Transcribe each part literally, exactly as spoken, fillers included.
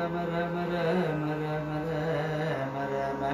Rama Rama Rama Rama Rama Rama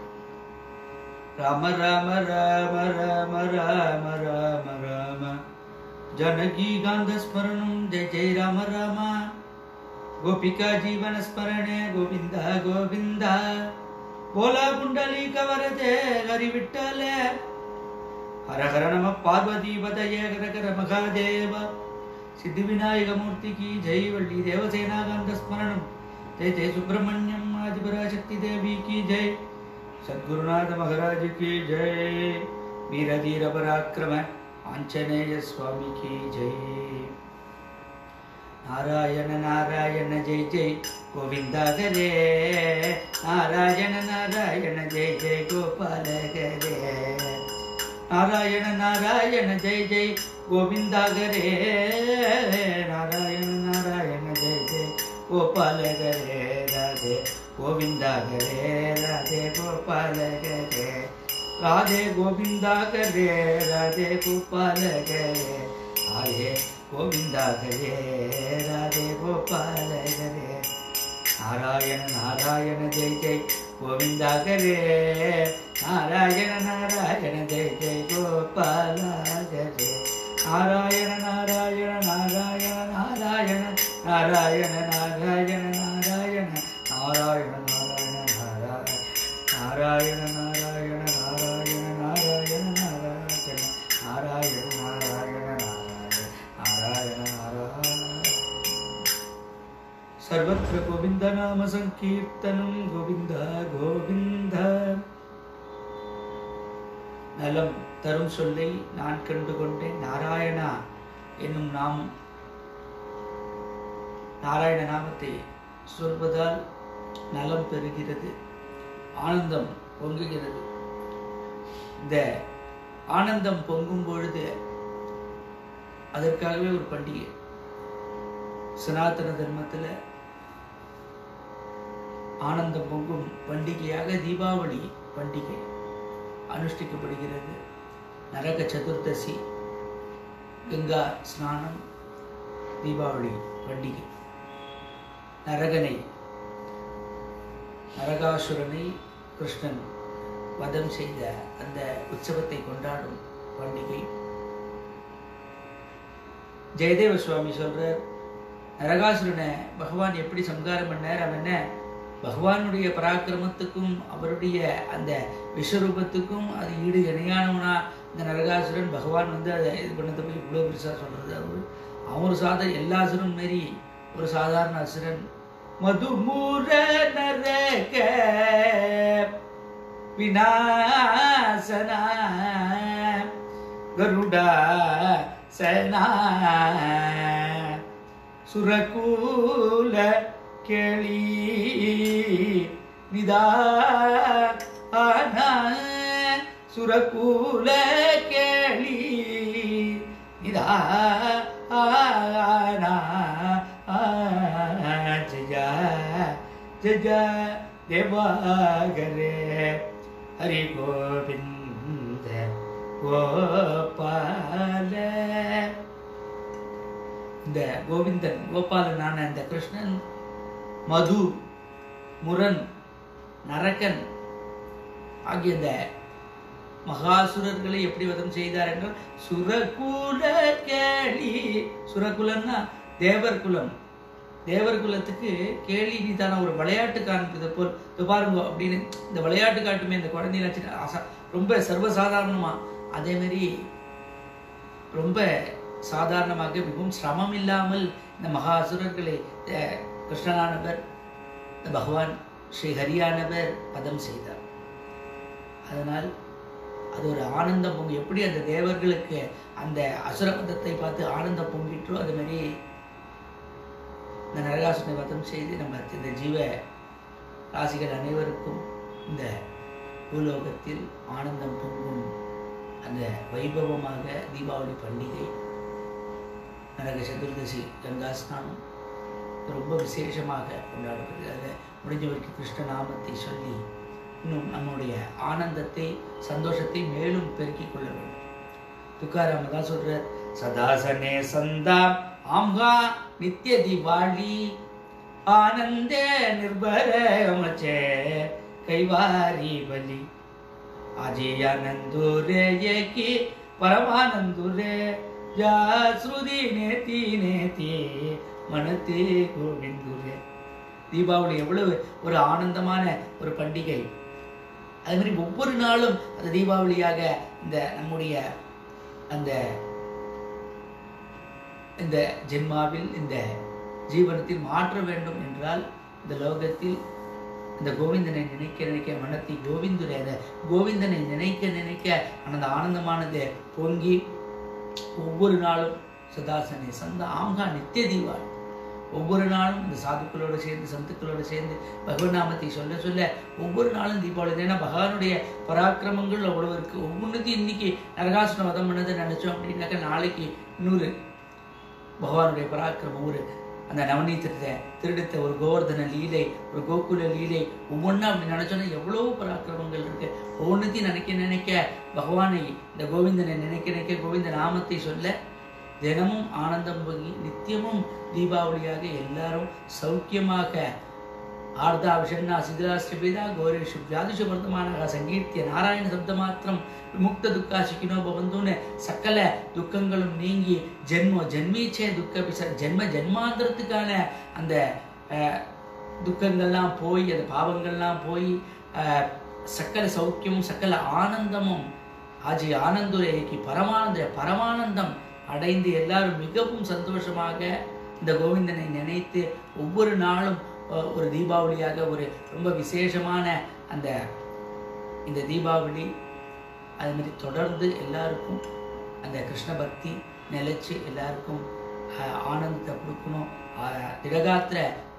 Rama Rama Rama Rama Rama Rama Rama Janaki Gandha Smaranam Jai Jai Rama Rama Gopika Jeevan Smarane Govinda Govinda Bola Pundalika Varade Hari Vittale Hara Hara Namah Parvati Padaya Hara Hara Mahadeva Siddhivinayaka Murti ki Jai Valli Devasena Gandha Smaranam Jai Jai Subramanyam Adiparashakti Devi ki Jai Sadgurunatha Maharaj ki Jai Veera Dheera Parakrama Anjaneya Swami ki Jai Narayana Narayana Jai Jai Govinda Hare Narayana Narayana Jai Jai Gopala Hare Narayana Narayana Jai Jai Govinda Hare Narayana Narayana Jai Jai Gopala Hare Radhe Govinda Hare Radhe Gopala Hare Radhe Govinda Hare Radhe Gopala Hare Radhe Govinda Hare Radhe Gopala Hare Narayana Narayana Jai Jai Govinda Hare Narayana Narayana Jai Jai Gopala Hare Narayana Narayana Narayana Narayana Narayana Narayana Narayana Narayana Narayana Narayana Narayana Narayana Narayana Narayana Narayana Narayana Narayana Sarvatra Govinda Nama Sankirtanam Govinda Govinda நலம் தரும் சொல்லை நான் கண்டு கொண்டேன் நாராயணா என்னும் நாமம் நாராயண நாமத்தை சொல்வதால் நலம் பெறுகிறது ஆனந்தம் பொங்குகிறது இந்த ஆனந்தம் பொங்கும் பொழுது அதற்காகவே ஒரு பண்டிகை சனாதன தர்மத்தில் ஆனந்தம் பொங்கும் பண்டிகையாக தீபாவளி பண்டிகை அனுஷ்டிக்கப்படுகிறது நரக சதுர்தசி கங்கா ஸ்நானம் தீபாவளி பண்டிகை நரகனை நரகாசுரனை கிருஷ்ணன் வதம் செய்த அந்த உற்சவத்தை கொண்டாடும் பண்டிகை ஜெயதேவ சுவாமி சொல்றார் நரகாசுரனை பகவான் எப்படி சம்ஹாரம் பண்ணார் அவன் என்ன பகவானுடைய பராக்கிரமத்துக்கும் அவருடைய அந்த விஸ்வரூபத்துக்கும் அது ஈடு இணையானவனா இந்த நரகாசுரன் பகவான் வந்து அதை இது பண்ணதை போய் இவ்வளோ பெருசாக சொல்கிறது அவர் அவன் சாதா எல்லா அசுரன் மாரி ஒரு சாதாரண அசுரன் மதுமூர நரக விநாசனா கருடா சனா சுரகூல கேளி நிதான சுரகூல கேளி நிதான ஜய ஜய தேவாகரே ஹரி கோவிந்த கோபால இந்த கோவிந்தன் கோபாலனான இந்த கிருஷ்ணன் மது முரன் நரகன் ஆகிய இந்த மகாசுரர்களை எப்படி வதம் செய்தார் என்றால் சுரகுல கேளி சுரகுலன்னா தேவர் குலம் தேவர் குலத்துக்கு கேலி நீதான ஒரு விளையாட்டு காண்பது போல் பாருங்க அப்படின்னு இந்த விளையாட்டு காட்டுமே இந்த குழந்தைங்க ரொம்ப சர்வசாதாரணமா அதே மாதிரி ரொம்ப சாதாரணமாக மிகவும் சிரமம் இல்லாமல் இந்த மகாசுரர்களை கிருஷ்ணனானவர் பகவான் ஸ்ரீ ஹரியானவர் பதம் செய்தார். அதனால் அது ஒரு ஆனந்தம் பொங்கி எப்படி அந்த தேவர்களுக்கு அந்த அசுர பதத்தை பார்த்து ஆனந்தம் பொங்கிட்டோ அது மாதிரி இந்த நரகாசுரனை வதம் செய்து நம்ம இந்த ஜீவ ராசிகள் அனைவருக்கும் இந்த பூலோகத்தில் ஆனந்தம் பொங்கும் அந்த வைபவமாக தீபாவளி பண்டிகை நரக சதுர்தசி கங்கா ஸ்நானம் ரொம்ப விசேஷமாக கொண்டாடப்படுகிறது. முடிஞ்ச வரைக்கும் கிருஷ்ண நாமத்தை சொல்லி இன்னும் நம்முடைய ஆனந்தத்தை சந்தோஷத்தை மேலும் பெருக்கிக் கொள்ள வேண்டும். துக்காராம தான் சொல்ற சதாசனே சந்தா ஆம்ஹா நித்திய தீபாவளி आनंदे निर्भर मचे कैवारी बलि आजे आनंदुरे ये की परमानंदुरे जा श्रुति नेति नेति मनते गोविंदुरे. தீபாவளி எவ்வளவு ஒரு ஆனந்தமான ஒரு பண்டிகை. அது மாதிரி ஒவ்வொரு நாளும் அந்த தீபாவளியாக இந்த நம்முடைய அந்த இந்த ஜென்மாவில் இந்த ஜீவனத்தில் மாற்ற வேண்டும் என்றால் இந்த லோகத்தில் இந்த கோவிந்தனை நினைக்க நினைக்க மனத்தை கோவிந்துரை அந்த கோவிந்தனை நினைக்க நினைக்க அந்த ஆனந்தமானது பொங்கி ஒவ்வொரு நாளும் சதாசனை சந்த ஆங்கா நித்திய தீபாவளி. ஒவ்வொரு நாளும் இந்த சாதுக்களோடு சேர்ந்து சந்துக்களோடு சேர்ந்து பகவன் நாமத்தை சொல்ல சொல்ல ஒவ்வொரு நாளும் தீபாவளி. ஏன்னா பகவானுடைய பராக்கிரமங்கள் அவ்வளவு இருக்கு. ஒவ்வொன்றுத்தையும் இன்னைக்கு நரகாசுரனை வதம் பண்ணதை நினைச்சோம் அப்படின்னாக்கா நாளைக்கு இன்னொரு பகவானுடைய பராக்கிரமம் ஒரு அந்த நவநீதத்தை திருடுத்த ஒரு கோவர்தன லீலை ஒரு கோகுல லீலை ஒவ்வொன்றா அப்படி நினைச்சோன்னா எவ்வளவு பராக்கிரமங்கள் இருக்கு. ஒவ்வொன்றுத்தையும் நினைக்க நினைக்க பகவானை இந்த கோவிந்தனை நினைக்க நினைக்க கோவிந்த நாமத்தை சொல்ல தினமும் ஆனந்தம் பொங்கி நித்தியமும் தீபாவளியாக எல்லாரும் சௌக்கியமாக ஆர்தா விஷண்ணா சிதிராஷ்டிரபேதா கௌரேஷு வியாதிஷு வர்த்தமானாக சங்கீர்த்திய நாராயண சப்த மாத்திரம் விமுக்த துக்கா சிக்கினோ பவந்துன்னு சக்கல துக்கங்களும் நீங்கி ஜென்மோ ஜென்மீச்சே துக்க பிச ஜென்ம ஜென்மாந்திரத்துக்கான அந்த துக்கங்கள்லாம் போய் அந்த பாவங்கள்லாம் போய் சக்கல சௌக்கியமும் சக்கல ஆனந்தமும் ஆஜி ஆனந்துரைக்கு பரமானந்த பரமானந்தம் அடைந்து எல்லாரும் மிகவும் சந்தோஷமாக இந்த கோவிந்தனை நினைத்து ஒவ்வொரு நாளும் ஒரு தீபாவளியாக ஒரு ரொம்ப விசேஷமான அந்த இந்த தீபாவளி அது மாதிரி தொடர்ந்து எல்லாருக்கும் அந்த கிருஷ்ண பக்தி நிலைச்சு எல்லாருக்கும் ஆனந்தத்தை கொடுக்கணும். திடகாத்திர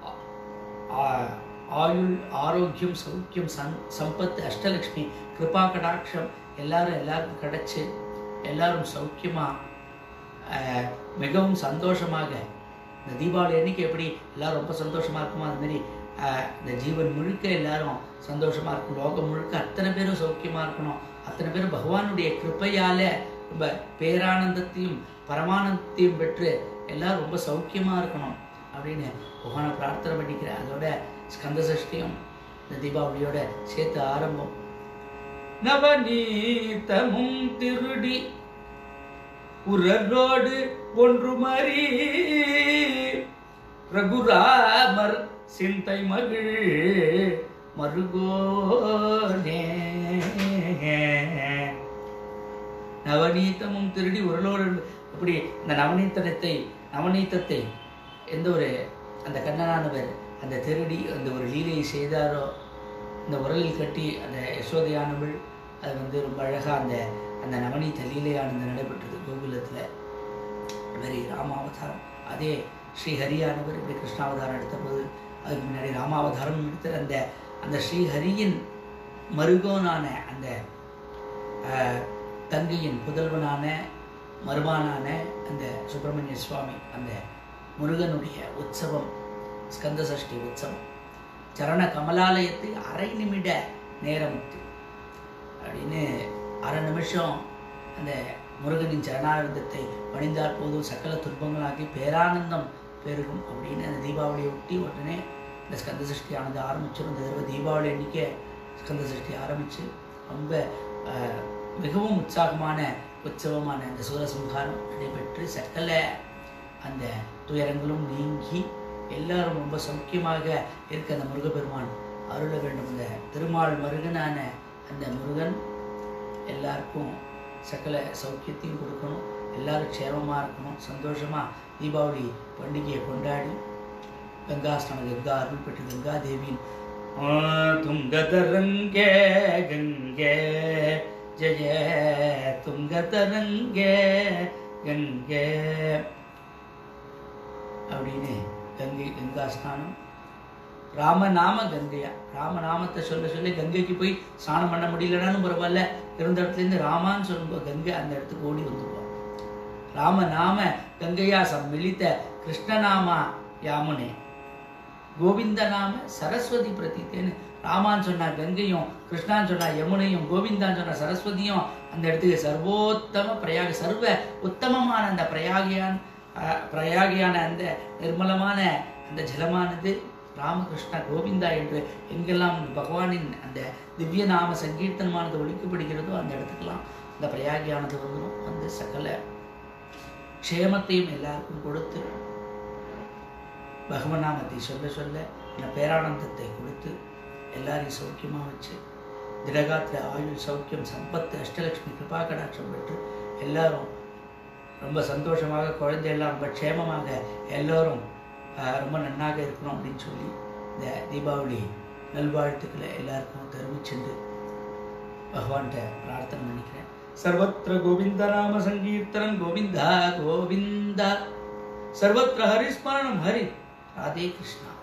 ஆயுள் ஆரோக்கியம் சௌக்கியம் சம் சம்பத்து அஷ்டலக்ஷ்மி கிருபா கடாட்சம் எல்லாரும் எல்லாருக்கும் கிடைச்சு எல்லாரும் சௌக்கியமா மிகவும் சந்தோஷமாக இந்த தீபாவளி அன்னைக்கு எப்படி எல்லாரும் ரொம்ப சந்தோஷமா இருக்குமோ அது மாதிரி இந்த ஜீவன் முழுக்க எல்லாரும் சந்தோஷமா இருக்கும். லோகம் முழுக்க அத்தனை பேரும் சௌக்கியமா இருக்கணும். அத்தனை பேரும் பகவானுடைய கிருப்பையால ரொம்ப பேரானந்தத்தையும் பரமானந்தத்தையும் பெற்று எல்லாரும் ரொம்ப சௌக்கியமா இருக்கணும் அப்படின்னு பகவானை பிரார்த்தனை பண்ணிக்கிறேன். அதோட ஸ்கந்த சஷ்டியும் இந்த தீபாவளியோட சேர்த்து ஆரம்பம். நவநீதமும் திருடி உரரோடு ஒன்று மறி ரகுராமர் சிந்தை மகிழ் மருகோனே. நவநீதமும் திருடி உரலோடு அப்படி இந்த நவநீத்தனத்தை நவநீதத்தை எந்த ஒரு அந்த கண்ணனானவர் அந்த திருடி அந்த ஒரு லீலையை செய்தாரோ இந்த உரலில் கட்டி அந்த யசோதையானவள் அது வந்து ரொம்ப அழகாக அந்த அந்த நவநீத லீலையானது நடைபெற்றது கோகுலத்தில். மாதிரி ராமாவதாரம் அதே ஸ்ரீஹரியானவர் இப்படி கிருஷ்ணாவதாரம் எடுத்தபோது அதுக்கு முன்னாடி ராமாவதாரம் எடுத்த அந்த அந்த ஸ்ரீஹரியின் மருகோனான அந்த தங்கையின் புதல்வனான மருமானான அந்த சுப்பிரமணிய சுவாமி அந்த முருகனுடைய உற்சவம் ஸ்கந்த சஷ்டி உற்சவம் சரண கமலாலயத்தை அரை நிமிட நேரம் அப்படின்னு அரை நிமிஷம் அந்த முருகனின் சரணானந்தத்தை பணிந்தால் போதும் சகல துன்பங்களாகி பேரானந்தம் பெருகும் அப்படின்னு அந்த தீபாவளியை ஒட்டி உடனே இந்த ஸ்கந்த சஷ்டியானது ஆரம்பிச்சிடும். இந்த தடவை தீபாவளி அன்னைக்கே ஸ்கந்த சஷ்டி ஆரம்பித்து ரொம்ப மிகவும் உற்சாகமான உற்சவமான அந்த சூரசம்ஹாரம் நடைபெற்று சகல அந்த துயரங்களும் நீங்கி எல்லாரும் ரொம்ப சௌக்கியமாக இருக்க அந்த முருகப்பெருமான் அருள வேண்டும். அந்த திருமால் மருகனான அந்த முருகன் எல்லாருக்கும் சகல சௌக்கியத்தையும் கொடுக்கணும். எல்லாரும் க்ஷேமமாக இருக்கணும். சந்தோஷமாக தீபாவளி பண்டிகையை கொண்டாடி கங்காஸ்நான கங்கா அருள் பெற்று கங்கா தேவியின் துங்கதரங்கே கங்கே ஜெய துங்கதரங்கே கங்கே அப்படின்னு கங்கை கங்கா ஸ்நானம். ராமநாம கங்கையா ராமநாமத்தை சொல்ல சொல்லி கங்கைக்கு போய் ஸ்நானம் பண்ண முடியலனாலும் பரவாயில்ல, இருந்த இடத்துலேருந்து ராமான்னு சொல்லும்போது கங்கை அந்த இடத்துக்கு ஓடி வந்துடுவார். ராமநாம கங்கையா சம்மிலித்த கிருஷ்ணநாமா யாமுனே கோவிந்த நாம சரஸ்வதி பிரதீத்தேன்னு ராமான்னு சொன்னா கங்கையும், கிருஷ்ணான்னு சொன்னா யமுனையும், கோவிந்தான்னு சொன்னா சரஸ்வதியும் அந்த இடத்துக்கு சர்வோத்தம பிரயாக சர்வ உத்தமமான அந்த பிரயாகியான் பிரயாகியான அந்த நிர்மலமான அந்த ஜலமானது ராமகிருஷ்ணா கோவிந்தா என்று எங்கெல்லாம் பகவானின் அந்த திவ்ய நாம சங்கீர்த்தனமானது ஒழிக்கப்படுகிறதோ அந்த இடத்துக்கெல்லாம் இந்த பிரயாகியானது வந்துடும். வந்து சகல க்ஷேமத்தையும் எல்லாருக்கும் கொடுத்து பகவநாமத்தை சொல்ல சொல்ல இந்த பேரானந்தத்தை கொடுத்து எல்லாரையும் சௌக்கியமாக வச்சு திடகாத்திர ஆயுள் சௌக்கியம் சம்பத்து அஷ்டலட்சுமி கிருபா கடாட்சம் பெற்று எல்லாரும் ரொம்ப சந்தோஷமாக குழந்தையெல்லாம் ரொம்ப க்ஷேமமாக எல்லோரும் ரொம்ப நன்னாக இருக்கணும் அப்படின்னு சொல்லி இந்த தீபாவளி நல்வாழ்த்துக்களை எல்லாருக்கும் தெரிவிச்சுண்டு பகவான்கிட்ட பிரார்த்தனை பண்ணிக்கிறேன். சர்வத்திர கோவிந்த நாம சங்கீர்த்தனம் கோவிந்தா கோவிந்தா, சர்வத்திர ஹரிஸ்மரணம் ஹரி. ராதே கிருஷ்ணா.